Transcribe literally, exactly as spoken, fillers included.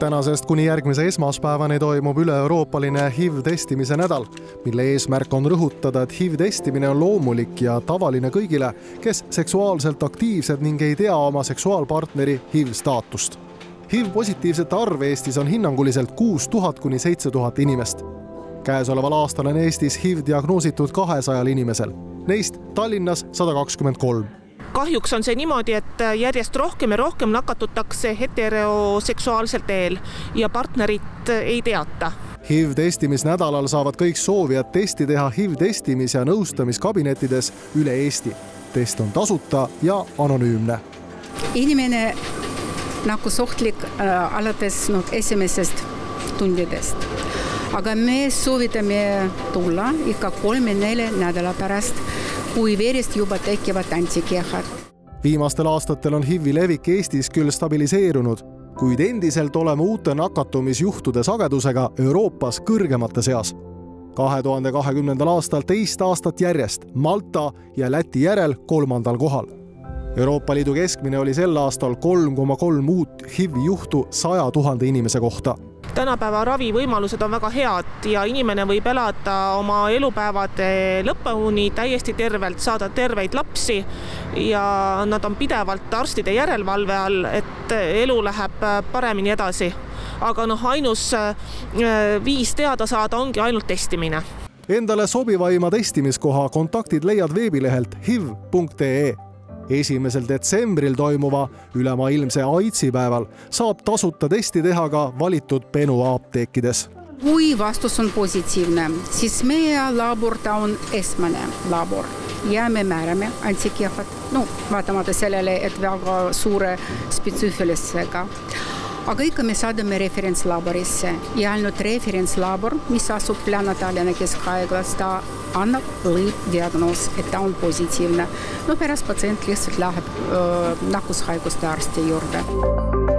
Tänasest kuni järgmise esmaspäevani toimub üle-euroopaline H I V-testimise nädal, mille eesmärk on rõhutada, et H I V-testimine on loomulik ja tavaline kõigile, kes seksuaalselt aktiivsed ning ei tea oma seksuaalpartneri H I V-staatust. H I V-positiivsete arv Eestis on hinnanguliselt kuus tuhat kuni seitse tuhat inimest. Käesoleval aastal on Eestis H I V diagnoositud kahesajal inimesel, neist Tallinnas sada kakskümmend kolm. Kahjuks on see niimoodi, et järjest rohkem ja rohkem nakatutakse heteroseksuaalsel teel ja partnerit ei teata. H I V-testimisnädalal saavad kõik soovijad testi teha H I V-testimis- ja nõustamiskabinettides üle Eesti. Test on tasuta ja anonüümne. Inimene nakkusohtlik äh, alates no, esimesest tundidest. Aga me soovitame tulla ikka kolme-nelja nädala pärast, kui verest juba tekivad antikehad. Viimastel aastatel on H I V-i levik Eestis küll stabiliseerunud, kuid endiselt oleme uute nakatumisjuhtude sagedusega Euroopas kõrgemate seas. kahe tuhande kahekümnendal aastal teist aastat järjest Malta ja Läti järel kolmandal kohal. Euroopa Liidu keskmine oli sel aastal kolm koma kolm uut H I V-i juhtu saja tuhande inimese kohta. Tänapäeva ravivõimalused on väga head ja inimene võib elada oma elupäevade lõpuni täiesti tervelt, saada terveid lapsi ja nad on pidevalt arstide järelevalve all, et elu läheb paremini edasi. Aga noh, ainus viis teada saada ongi ainult testimine. Endale sobivaima testimiskoha kontaktid leiad veebilehelt H I V punkt ee. Esimesel detsembril toimuva ülemaailmse AIDSi päeval saab tasuta testi teha ka valitud Benu apteekides. Kui vastus on positiivne, siis meie labor ta on esmane labor ja me määrame antikehad, no vaatamata sellele, et väga suure spetsiifilisega. Aga ikka me saadame referentslaborisse ja ainult referentslabor, mis asub Lääne Tallinna Keskhaiglas, ta annab lõppdiagnoos, et ta on positiivne. No pärast patsient lihtsalt läheb nakkushaiguste arsti juurde.